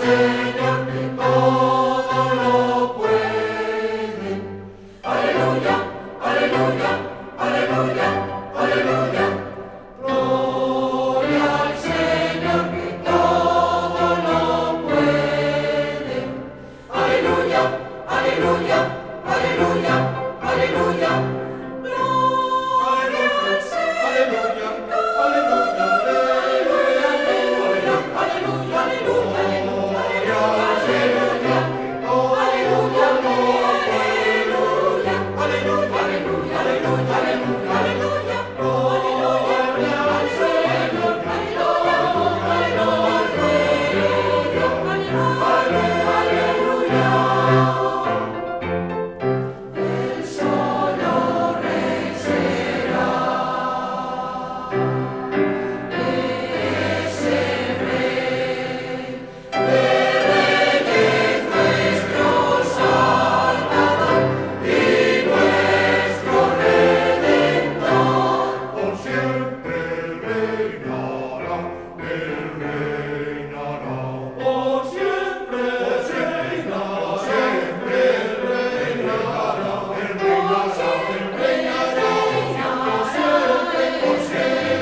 Señor que todo lo puede. Aleluya, aleluya, aleluya, aleluya. Gloria al Señor que todo lo puede. Aleluya, aleluya, aleluya, aleluya. Gloria al Señor que todo lo puede. Aleluya, aleluya, aleluya, aleluya, aleluya. Aleluya, aleluya, aleluya, aleluya, aleluya, aleluya, aleluya. Gloria al Señor que todo lo puede. Aleluya, aleluya. Él solo Rey será. Es el Rey de reyes, nuestro Salvador y nuestro Redentor. Por siempre reinará, reinará. Por siempre reinará, Siempre reinará, reinará, reinará. por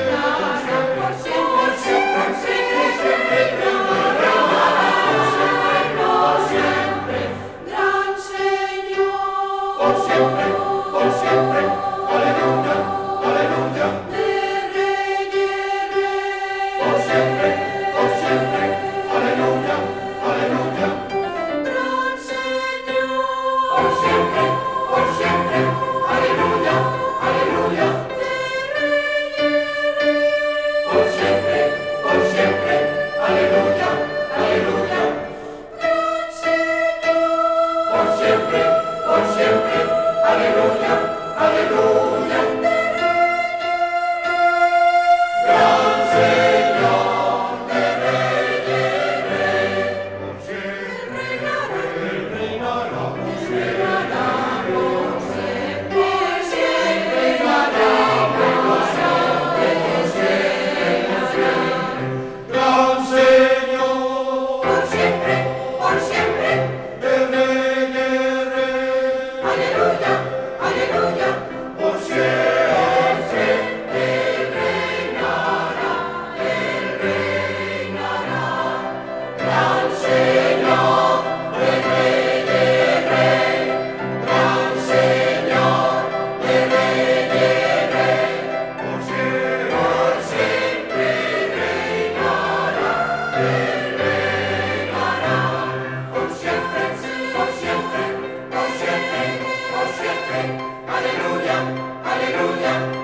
siempre, gran Señor. Por siempre, aleluya, aleluya. De reyes, Por siempre, aleluya, aleluya. gran Señor. Por siempre, aleluya, aleluya. Por siempre, aleluya, aleluya. Gran Señor. Por siempre, aleluya, aleluya. Gran Señor de reyes, por siempre reinará, Reinará por siempre, reinará, Gran Señor por siempre, de reyes, aleluya, aleluya. por siempre Gran Señor de reyes, gran Señor de reyes, por siempre. siempre reinará, por siempre, por siempre, por siempre, por siempre. Aleluya, aleluya.